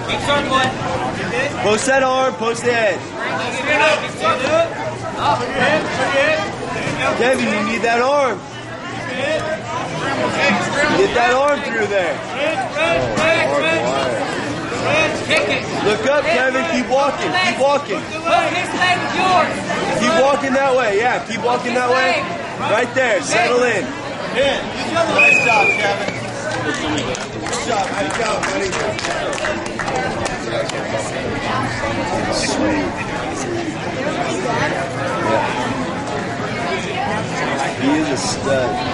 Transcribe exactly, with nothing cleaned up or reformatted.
Keep circling. Post that arm, post the edge. Kevin, you need that arm. Get that arm through there. Look up, Kevin. Keep walking. Keep walking. Put his leg with yours. Keep walking that way. Yeah, keep walking that way. Right there. Settle in. Nice job, Kevin. Good job. Nice job, buddy. He is a stud.